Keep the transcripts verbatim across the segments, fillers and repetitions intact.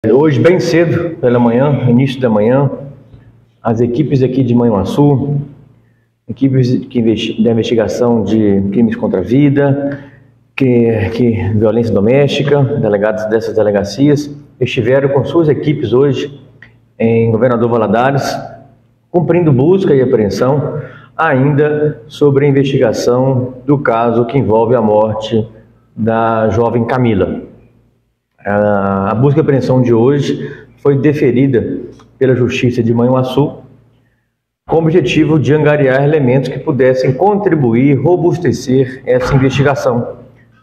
Hoje, bem cedo, pela manhã, início da manhã, as equipes aqui de Manhuaçu, equipes da investigação de crimes contra a vida, que, que, violência doméstica, delegados dessas delegacias, estiveram com suas equipes hoje em Governador Valadares, cumprindo busca e apreensão, ainda sobre a investigação do caso que envolve a morte da jovem Camila. A busca e apreensão de hoje foi deferida pela Justiça de Manhuaçu com o objetivo de angariar elementos que pudessem contribuir, robustecer essa investigação.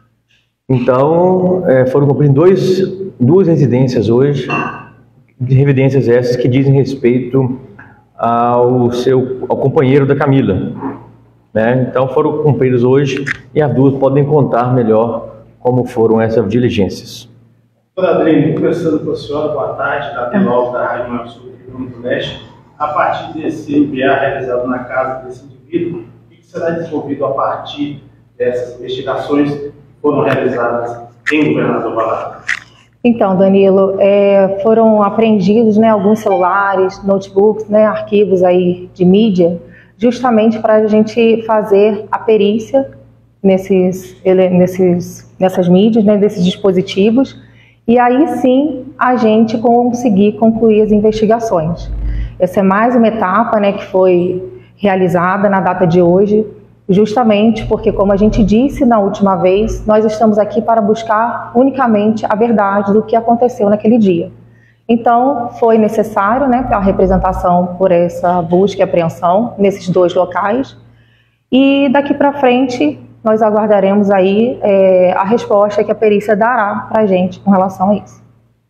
Então, foram cumpridas dois, duas residências hoje, residências essas que dizem respeito ao, seu, ao companheiro da Camila. Né? Então, foram cumpridas hoje e as duas podem contar melhor como foram essas diligências. Doutora Adriane, conversando com a senhora, boa tarde, da Adriane da Rádio Manhuaçu do Leste. A partir desse M B A realizado na casa desse indivíduo, o que será desenvolvido a partir dessas investigações que foram realizadas em Governador Valadares? Então, Danilo, é, foram apreendidos, né, alguns celulares, notebooks, né, arquivos aí de mídia, justamente para a gente fazer a perícia nesses, nesses, nessas mídias, né, desses dispositivos, e aí sim a gente conseguir concluir as investigações. Essa é mais uma etapa, né, que foi realizada na data de hoje, justamente porque, como a gente disse na última vez, nós estamos aqui para buscar unicamente a verdade do que aconteceu naquele dia. Então, foi necessário, né, a representação por essa busca e apreensão nesses dois locais, e daqui para frente nós aguardaremos aí é, a resposta que a perícia dará para a gente com relação a isso.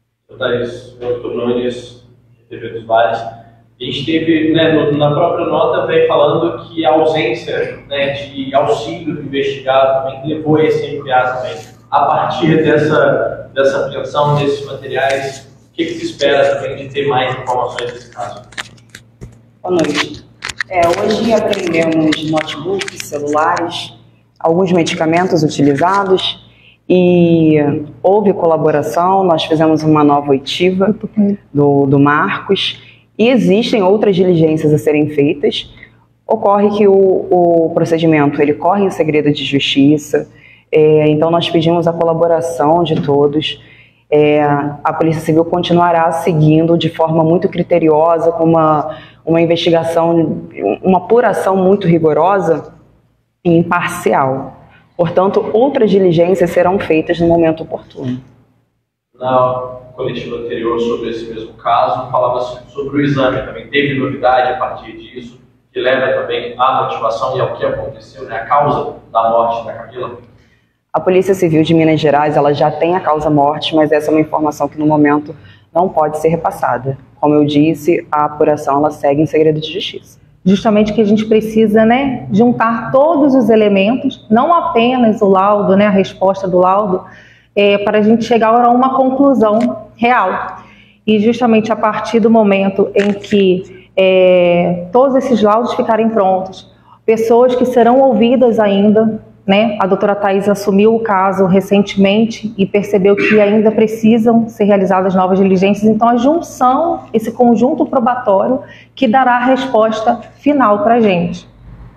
doutor Nunes, T V dos Vales, a gente teve, né, na própria nota, vem falando que a ausência, né, de auxílio do investigado também levou a esse M B A também. A partir dessa, dessa apreensão desses materiais, o que, que se espera também de ter mais informações desse caso? Boa noite. É, hoje apreendemos notebooks, celulares, alguns medicamentos utilizados e houve colaboração. Nós fizemos uma nova oitiva do, do Marcos e existem outras diligências a serem feitas. Ocorre que o, o procedimento ele corre em segredo de justiça, é, então nós pedimos a colaboração de todos. É, a Polícia Civil continuará seguindo de forma muito criteriosa, com uma, uma investigação, uma apuração muito rigorosa e imparcial. Portanto, outras diligências serão feitas no momento oportuno. Na coletiva anterior sobre esse mesmo caso, falava sobre o exame também. Teve novidade a partir disso, que leva também à motivação e ao que aconteceu, né, a causa da morte da Camila? A Polícia Civil de Minas Gerais ela já tem a causa-morte, mas essa é uma informação que no momento não pode ser repassada. Como eu disse, a apuração ela segue em segredo de justiça. Justamente que a gente precisa, né, juntar todos os elementos, não apenas o laudo, né, a resposta do laudo, é, para a gente chegar a uma conclusão real. E justamente a partir do momento em que é, todos esses laudos ficarem prontos, pessoas que serão ouvidas ainda, né, a doutora Thaís assumiu o caso recentemente e percebeu que ainda precisam ser realizadas novas diligências, então a junção, esse conjunto probatório que dará a resposta final para a gente.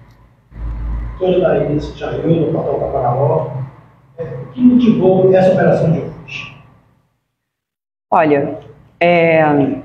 Doutora Thaís, já viu no portal da Paraná, o que motivou essa operação de hoje? Olha, é,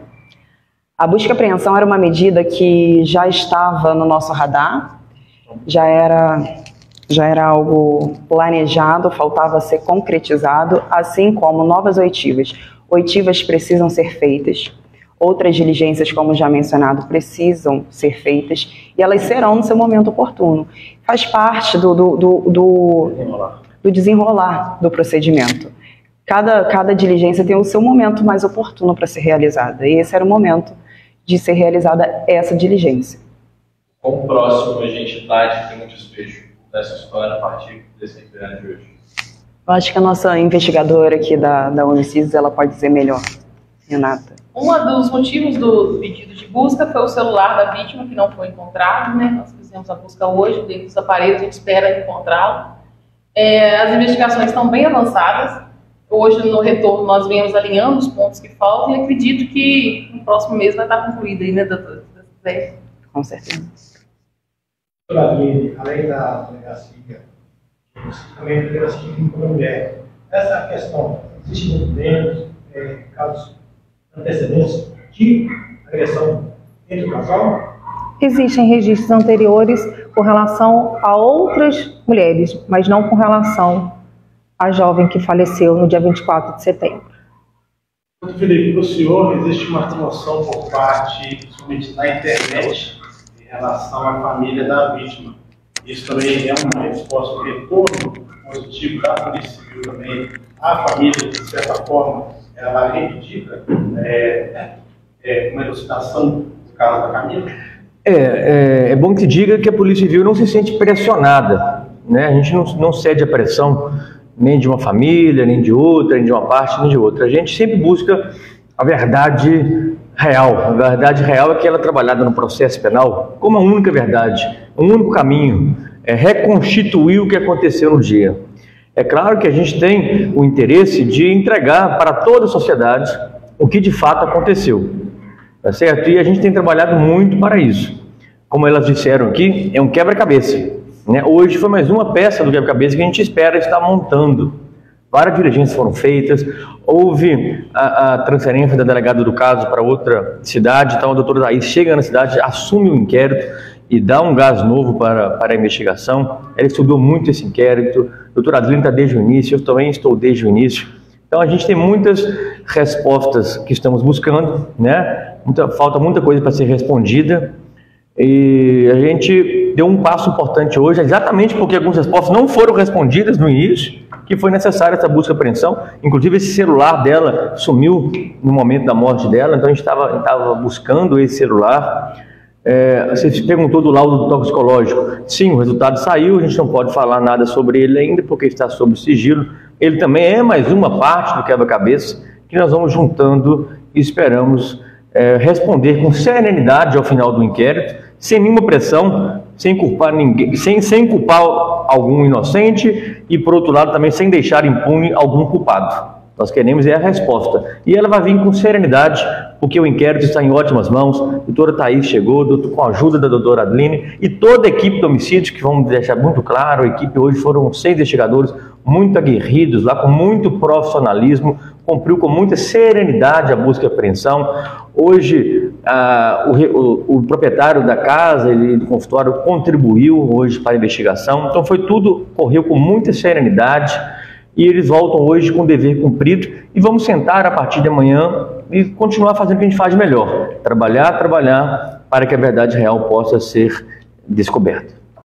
a busca e apreensão era uma medida que já estava no nosso radar, já era... já era algo planejado, faltava ser concretizado, assim como novas oitivas. Oitivas precisam ser feitas, outras diligências, como já mencionado, precisam ser feitas e elas serão no seu momento oportuno. Faz parte do, do, do, do, do desenrolar do procedimento. Cada, cada diligência tem o seu momento mais oportuno para ser realizada e esse era o momento de ser realizada essa diligência. Quão próximo a gente está de ter um desfecho dessa história a partir desse M B A de hoje? Eu acho que a nossa investigadora aqui da, da Unicis, ela pode dizer melhor. Renata. Um dos motivos do pedido de busca foi o celular da vítima, que não foi encontrado, né? Nós fizemos a busca hoje, dentro dos aparelhos, a gente espera encontrá-lo. É, as investigações estão bem avançadas, Hoje, no retorno, nós viemos alinhando os pontos que faltam e acredito que no próximo mês vai estar concluída aí, né, doutora? Com certeza. Doutora Aline, além da delegacia, você também é delegacia com a mulher. Essa questão, existem movimentos, é, casos antecedentes de agressão entre o casal? Existem registros anteriores com relação a outras mulheres, mas não com relação à jovem que faleceu no dia vinte e quatro de setembro. Doutor Felipe, para o senhor, existe uma promoção por parte, principalmente na internet, em relação à família da vítima. Isso também é uma resposta, um retorno positivo da Polícia Civil também. A família, de certa forma, ela reivindica é, é, uma elucidação do caso da Camila? É, é, é bom que se diga que a Polícia Civil não se sente pressionada, né? A gente não, não cede à pressão nem de uma família, nem de outra, nem de uma parte, nem de outra. A gente sempre busca a verdade real. A verdade real é aquela trabalhada no processo penal como a única verdade, o único caminho, é reconstituir o que aconteceu no dia. É claro que a gente tem o interesse de entregar para toda a sociedade o que de fato aconteceu, tá certo? E a gente tem trabalhado muito para isso. Como elas disseram aqui, é um quebra-cabeça. Né? Hoje foi mais uma peça do quebra-cabeça que a gente espera estar montando. Várias diligências foram feitas, houve a, a transferência da delegada do caso para outra cidade, então a doutora Thaís chega na cidade, assume o inquérito e dá um gás novo para, para a investigação. Ela estudou muito esse inquérito, a doutora Adeline está desde o início, eu também estou desde o início. Então a gente tem muitas respostas que estamos buscando, né? Muita, falta muita coisa para ser respondida. E a gente deu um passo importante hoje, exatamente porque algumas respostas não foram respondidas no início, que foi necessária essa busca e apreensão. Inclusive esse celular dela sumiu no momento da morte dela, então a gente estava buscando esse celular. É, você perguntou do laudo toxicológico. Sim, o resultado saiu, a gente não pode falar nada sobre ele ainda, porque está sob sigilo. Ele também é mais uma parte do quebra-cabeça que nós vamos juntando e esperamos é, responder com serenidade ao final do inquérito, sem nenhuma pressão, sem culpar ninguém, sem, sem culpar algum inocente e, por outro lado, também sem deixar impune algum culpado. Nós queremos é a resposta. E ela vai vir com serenidade, porque o inquérito está em ótimas mãos. A doutora Thaís chegou, com a ajuda da doutora Adeline e toda a equipe do homicídio, que vamos deixar muito claro, a equipe hoje foram seis investigadores muito aguerridos, lá com muito profissionalismo, cumpriu com muita serenidade a busca e apreensão. Hoje, ah, o, o, o proprietário da casa e do consultório contribuiu hoje para a investigação. Então, foi tudo, correu com muita serenidade e eles voltam hoje com o dever cumprido e vamos sentar a partir de amanhã e continuar fazendo o que a gente faz de melhor. Trabalhar, trabalhar para que a verdade real possa ser descoberta.